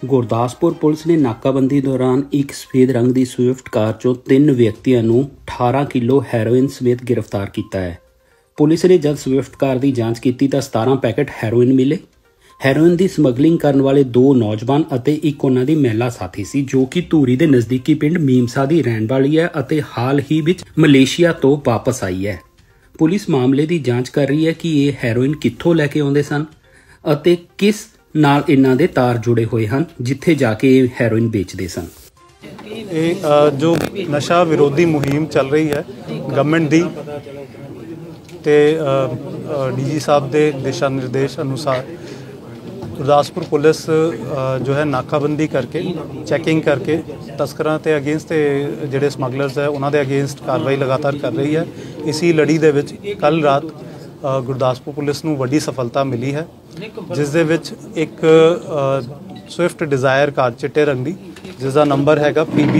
Gurdaspur police ਨੇ ਨਾਕਾਬੰਦੀ ਦੌਰਾਨ ਇੱਕ ਸਫੇਦ ਰੰਗ ਦੀ ਸਵਿਫਟ ਕਾਰ 'ਚੋਂ 3 ਵਿਅਕਤੀਆਂ ਨੂੰ 18 ਕਿਲੋ ਹੈਰੋਇਨ ਸਮੇਤ ਗ੍ਰਿਫਤਾਰ ਕੀਤਾ ਹੈ। ਪੁਲਿਸ ਨੇ ਜਦ ਸਵਿਫਟ ਕਾਰ ਦੀ ਜਾਂਚ ਕੀਤੀ ਤਾਂ 17 ਪੈਕੇਟ ਹੈਰੋਇਨ ਮਿਲੇ। ਹੈਰੋਇਨ ਦੀ ਸਮਗਲਿੰਗ ਕਰਨ ਵਾਲੇ 2 ਨੌਜਵਾਨ ਅਤੇ ਇੱਕ ਉਹਨਾਂ ਦੀ ਮਹਿਲਾ ਸਾਥੀ ਸੀ, ਜੋ ਕਿ ਧੂਰੀ ਦੇ ਨਜ਼ਦੀਕੀ ਪਿੰਡ ਮੀਮਸਾ ਦੀ ਰਹਿਣ ਵਾਲੀ ਹੈ ਅਤੇ ਹਾਲ ਹੀ ਵਿੱਚ ਮਲੇਸ਼ੀਆ ਤੋਂ ਵਾਪਸ ਆਈ ਹੈ। ਪੁਲਿਸ ਮਾਮਲੇ ਦੀ ਜਾਂਚ ਕਰ ਰਹੀ ਹੈ ਕਿ ਇਹ ਹੈਰੋਇਨ ਕਿੱਥੋਂ ਲੈ ਕੇ ਆਉਂਦੇ ਸਨ ਅਤੇ ਕਿਸ ਨਾਲ ਇਹਨਾਂ ਦੇ ਤਾਰ जुड़े हुए हैं जिथे जाके ये हैरोइन बेचते सन। जो नशा विरोधी मुहिम चल रही है गवर्नमेंट दी ते DG साहब के दिशा निर्देश अनुसार गुरदासपुर पुलिस जो है नाकाबंदी करके चैकिंग करके तस्करां ते अगेंस्ट जिहड़े समगलर्स है उन्हां दे अगेंस्ट कार्रवाई लगातार कर रही है। इसी लड़ी दे विच कल रात गुरदासपुर पुलिस नूं वड्डी सफलता मिली है, जिस दे विच एक स्विफ्ट डिज़ायर कार चिट्टे रंग दी जिसका नंबर हैगा PB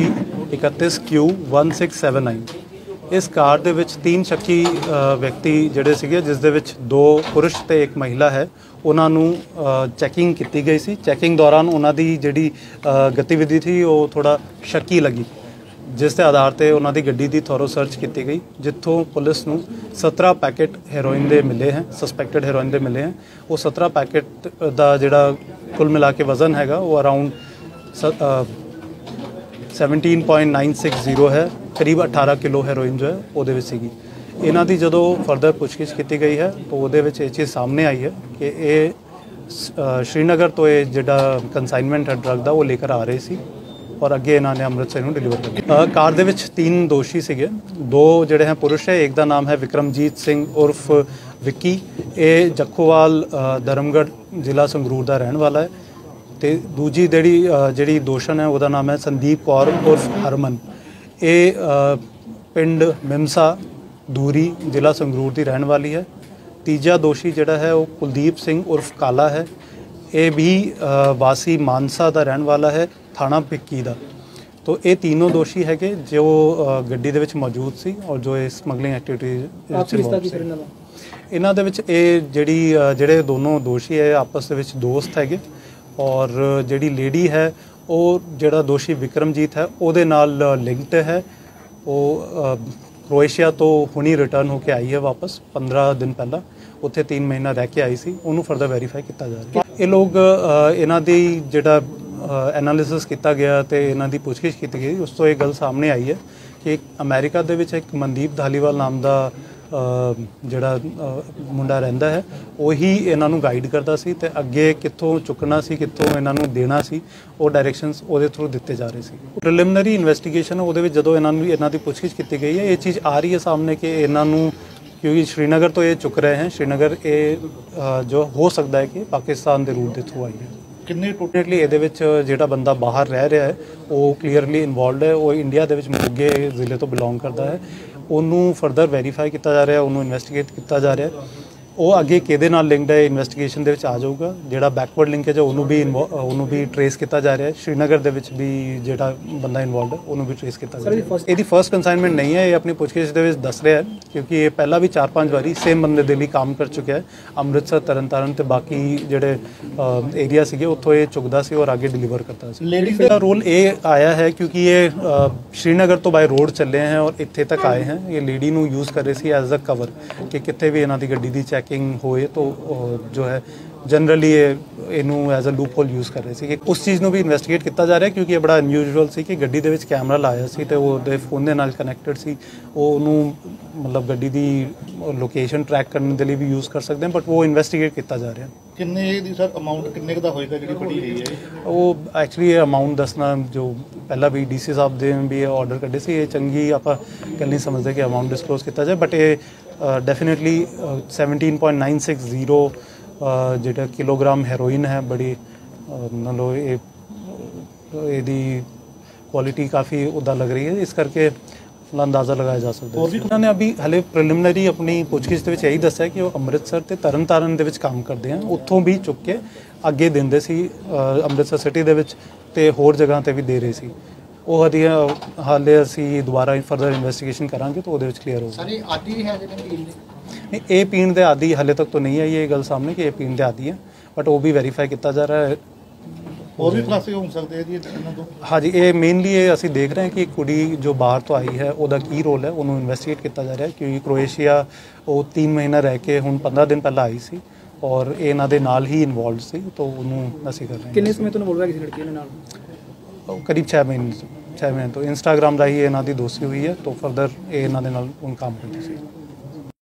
31Q1679। इस कार दे विच 3 शक्की व्यक्ति जिहड़े सीगे, जिस दे विच 2 पुरुष ते 1 महिला है, उन्हां नूं चैकिंग की गई सी। चैकिंग दौरान उन्हां दी जिहड़ी गतिविधि थी वो थोड़ा शक्की लगी, जिस के आधार पर उन्होंने गड्डी की थोरो सर्च की गई, जितों पुलिस नूं 17 पैकेट हेरोइन के मिले हैं, सस्पैक्टेड हेरोइन के मिले हैं। वो 17 पैकेट का जिहड़ा कुल मिला के वजन हैगा वो अराउंड 17.960 है, करीब 18 किलो हेरोइन जो है वो सीगी। इन्हां दी जदों फर्दर पुछगिछ की गई है तो वो ये चीज़ सामने आई है कि ये श्रीनगर तो ये जिहड़ा कंसाइनमेंट है ड्रग का वो लेकर आ रहे सी और अगे इन्होंने अमृतसर में डिलीवर कर दिया। कार दे विच 3 दोषी सीगे, 2 जिहड़े हैं पुरुष है, एक का नाम है विक्रमजीत सिंह उर्फ विक्की, ये जखोवाल धर्मगढ़ जिला संगरूर का रहने वाला है। तो दूजी जिहड़ी दोषण है उसका नाम है संदीप कौर उर्फ हरमन, ये पिंड मिमसा दूरी जिला संगरूर की रहने वाली है। तीजा दोषी जिहड़ा है वो कुलदीप सिंह उर्फ काला है, ये भी वासी मानसा का रहने वाला है, थाना पिक्की का। तो ये तीनों दोषी है कि जो गड्डी दे विच मौजूद सी और जो इस स्मगलिंग एक्टिविटी इन्हां दे विच जिहड़े दोनों दोषी है आपस दे विच दोस्त है, और जिहड़ी लेडी है वो जिहड़ा दोषी विक्रमजीत है उहदे नाल लिंक्ड है। वो क्रोएशिया तो हुणी रिटर्न होकर आई है वापस 15 दिन पहला, उत्थे 3 महीना रह के आई सी, उन्होंने फर्दर वेरीफाई किया जा रहा है। ये लोग इन्हां दी जिहड़ा एनालिसिस किया गया तो इन्हां दी पुछगिछ की गई, उस तो ये गल सामने आई है कि अमेरिका दे विच एक मनदीप धालीवाल नाम का जिहड़ा मुंडा रहिंदा है वही इन्हां नूं गाइड करदा सी ते अगे कित्थों चुकना सी कित्थों इन्हां नूं देना सी वो डायरैक्शनस उहदे थ्रू दिते जा रहे सी। प्रिलिमिनरी इन्वेस्टिगेशन उहदे विच जदों इन्हां दी पुछगिछ की गई है ये चीज़ आ रही है सामने कि इन्हां नूं क्योंकि श्रीनगर तो ये चुक रहे हैं, श्रीनगर ये जो हो सकता है कि पाकिस्तान के रूट के थ्रू आई है। किन्ने टोटली ये जिहड़ा बंदा बाहर रह रहा है वो क्लीयरली इन्वॉल्वड है, वो इंडिया के मोगे जिले तो बिलोंग करता है, उन्होंने फर्दर वेरीफाई किया जा रहा है, उन्होंने इन्वेस्टिगेट किया जा रहा है। वो अगे किहदे नाल लिंक्ड है इन्वेस्टिगेशन दे विच आ जाऊगा, जिहड़ा बैकवर्ड लिंकेज है उन्होंने भी ट्रेस किया जा रहा है। श्रीनगर दे विच भी जिहड़ा बंदा इन्वॉल्वड है उन्होंने भी ट्रेस किया जा रहा है। इसकी फर्स्ट कंसाइनमेंट नहीं है, ये अपनी पुछगिछ दे विच दस रहा है, क्योंकि ये पहला भी 4-5 बारी सेम बंदे दे लई काम कर चुका है। अमृतसर तरनतारन ते बाकी जिहड़े एरिया सीगे उत्थों ये चुकदा सी और आगे डिलीवर करता सी। लेडीज़ का रोल ये आया है क्योंकि ये श्रीनगर तो बाय रोड चले हैं और इत्थे तक आए हैं। ये लेडी नूं यूज़ कर रहे सी एज अ कवर कि कित्थे भी इन्हां दी गड्डी दी चैकिंग होए तो जो है जनरली इनू as a loophole use कर रहे थे। उस चीज़ को भी इन्वेस्टिगेट किया जा रहा है क्योंकि ये बड़ा अनयूजुअल सी कि गड्डी दे विच कैमरा लाया सी ते वो फोन दे नाल कनैक्टेड सी, वो मतलब गड्डी दी लोकेशन ट्रैक करने के लिए भी यूज़ कर सकते हैं, बट वो इन्वेस्टिगेट किया जा रहा है। किन्ने दी सर अमाउंट किन्ने दा होएगा जिहड़ी फड़ी गई है? वो एक्चुअली ये अमाउंट दसना जो पहला भी DC साहब दे भी ऑर्डर कड्डे सी, ये चंगी आपां गल नहीं समझते कि अमाउंट डिस्कलोज किया जाए, बट ये डेफिनेटली 17.960 जिहड़ा किलोग्राम हैरोइन है, बड़ी मतलब ये क्वालिटी काफ़ी उदा लग रही है, इस करके अंदाज़ा लगाया जा सकता है। उन्होंने अभी हले प्रिलिमिनरी अपनी पुछगिछ दे विच यही दस्सिया कि वो अमृतसर ते तरनतारन दे विच काम करते हैं, उत्थों भी चुक के अगे देंदे सी अमृतसर सिटी दे विच ते होर जगह ते भी दे रहे सी। वो हाले असीं दोबारा फर्दर इन्वेस्टिगेशन करांगे तो वो क्लीयर होगा। नहीं, ये पीण दे आदि हाले तक तो नहीं आई ये गल सामने कि ये पीण दे आदि है, बट वो भी वेरीफाई किया जा रहा है। ਹੋਰ ਵੀ ਖੁਲਾਸੇ ਹੋ ਸਕਦੇ ਆ ਜੀ ਇਹਨਾਂ ਤੋਂ? ਹਾਂਜੀ, ਇਹ ਮੇਨਲੀ ਇਹ ਅਸੀਂ ਦੇਖ ਰਹੇ ਹਾਂ ਕਿ ਕੁੜੀ ਜੋ ਬਾਹਰ ਤੋਂ ਆਈ ਹੈ ਉਹਦਾ ਕੀ ਰੋਲ ਹੈ, ਉਹਨੂੰ ਇਨਵੈਸਟੀਗੇਟ ਕੀਤਾ ਜਾ ਰਿਹਾ ਹੈ ਕਿਉਂਕਿ ਕ੍ਰੋਏਸ਼ੀਆ ਉਹ 3 ਮਹੀਨਾ ਰਹਿ ਕੇ ਹੁਣ 15 ਦਿਨ ਪਹਿਲਾਂ ਆਈ ਸੀ ਔਰ ਇਹ ਇਹਨਾਂ ਦੇ ਨਾਲ ਹੀ ਇਨਵੋਲਵਡ ਸੀ, ਤਾਂ ਉਹਨੂੰ ਅਸੀਂ ਕਰ ਰਹੇ ਹਾਂ। ਕਿੰਨੇ ਸਮੇਂ ਤੋਂ ਇਨਵੋਲਵ ਹੈ ਕਿਸੇ ਲੜਕੀ ਦੇ ਨਾਲ? ਕਰੀਬ 6 ਮਹੀਨੇ ਤੋਂ ਇੰਸਟਾਗ੍ਰਾਮ ਰਾਹੀਂ ਇਹਨਾਂ ਦੀ ਦੋਸਤੀ ਹੋਈ ਹੈ, ਤਾਂ ਫਰਦਰ ਇਹ ਇਹਨਾਂ ਦੇ ਨਾਲ ਹੁਣ ਕੰਮ ਕਰਦੀ ਸੀ।